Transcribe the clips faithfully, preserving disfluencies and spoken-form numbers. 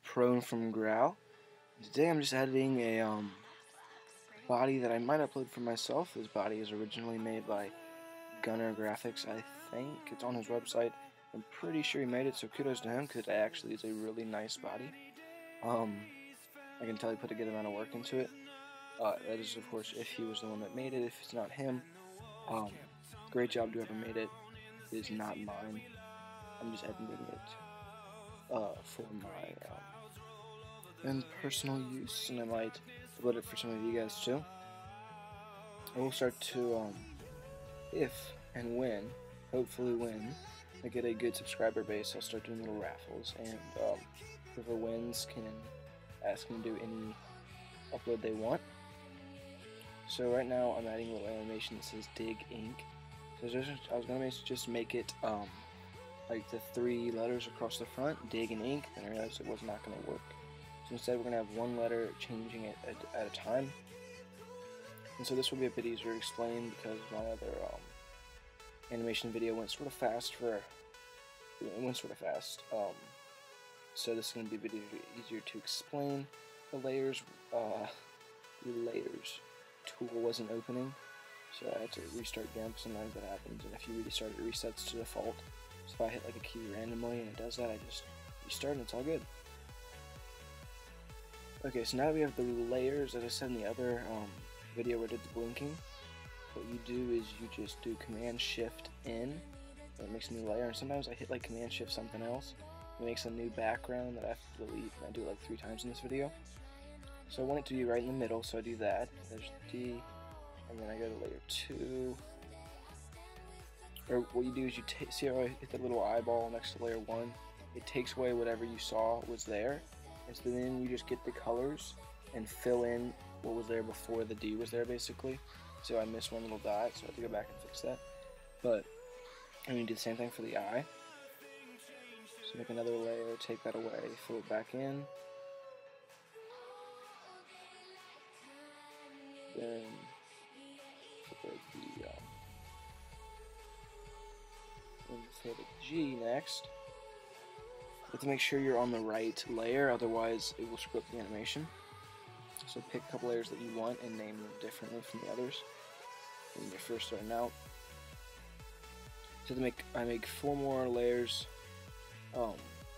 Prone from Graal. Today I'm just editing a um, body that I might upload for myself. This body is originally made by Gunner Graphics, I think. It's on his website. I'm pretty sure he made it, so kudos to him, because it actually is a really nice body. Um, I can tell he put a good amount of work into it. Uh, that is, of course, if he was the one that made it. If it's not him, um, great job to whoever made it. It is not mine. I'm just editing it uh, for my um, and personal use, and I might upload it for some of you guys too. I will start to, um, if and when, hopefully when, I get a good subscriber base, I'll start doing little raffles, and um, whoever wins can ask me to do any upload they want. So right now I'm adding a little animation that says Dig Ink. So just, I was going to just make it um, like the three letters across the front, Dig and Ink, and I realized it was not going to work. So instead we're going to have one letter changing it at, at a time. And so this will be a bit easier to explain because my other um, animation video went sort of fast for, it went sort of fast. Um, so this is going to be a bit easier, easier to explain. The layers, uh, the layers tool wasn't opening, so I had to restart again, because sometimes that happens, and if you restart it, it resets to default. So if I hit like a key randomly and it does that, I just restart and it's all good. Okay, so now that we have the layers, as I said in the other um, video where I did the blinking, what you do is you just do Command Shift N, and it makes a new layer, and sometimes I hit like Command Shift something else, it makes a new background that I have to delete, and I do it like three times in this video. So I want it to be right in the middle, so I do that. There's D, and then I go to layer two. Or what you do is you take, see how I hit the little eyeball next to layer one? It takes away whatever you saw was there, and so then you just get the colors and fill in what was there before the D was there, basically. So I missed one little dot, so I have to go back and fix that. But I'm going to do the same thing for the eye. So make another layer, take that away, fill it back in. Then for the, um, and for the G next, you have to make sure you're on the right layer, otherwise it will screw up the animation. So pick a couple layers that you want and name them differently from the others when you're first starting out. So to make, I make four more layers. Um,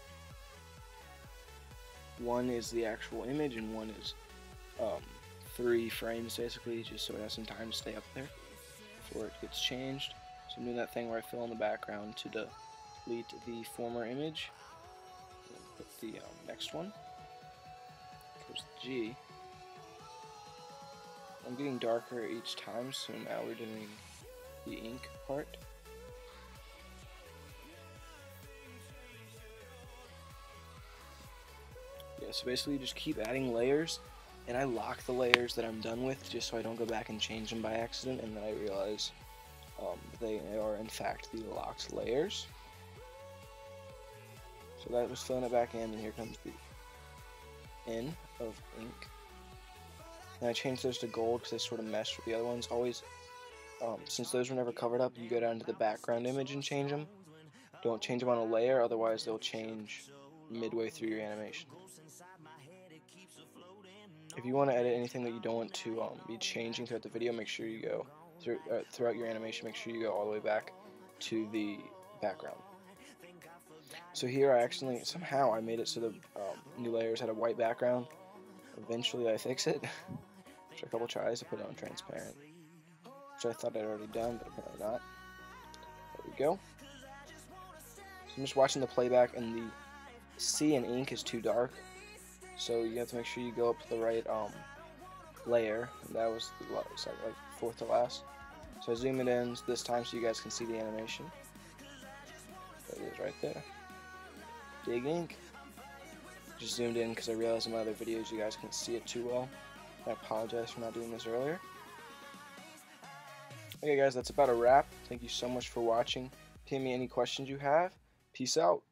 one is the actual image, and one is um, three frames basically, just so it has some time to stay up there before it gets changed. So I'm doing that thing where I fill in the background to delete the former image, and put the um, next one. Here's the G. I'm getting darker each time, so now we're doing the ink part. Yeah, so basically you just keep adding layers, and I lock the layers that I'm done with just so I don't go back and change them by accident, and then I realize um, they are in fact the locked layers. So that was filling it back in, and here comes the N of ink. And I changed those to gold because they sort of meshed with the other ones. Always, um, since those were never covered up, you go down to the background image and change them. Don't change them on a layer, otherwise they'll change midway through your animation. If you want to edit anything that you don't want to um, be changing throughout the video, make sure you go through, uh, throughout your animation, make sure you go all the way back to the background. So here I accidentally, somehow I made it so the um, new layers had a white background. Eventually I fix it. After a couple tries, I put it on transparent, which I thought I'd already done, but apparently not. There we go. So I'm just watching the playback, and the C in ink is too dark, so you have to make sure you go up to the right um, layer, and that was the like, like fourth to last. So I zoom it in this time so you guys can see the animation. There it is right there. Dig Ink. Just zoomed in because I realized in my other videos you guys couldn't see it too well. I apologize for not doing this earlier. Okay guys, that's about a wrap. Thank you so much for watching. Ping me any questions you have. Peace out.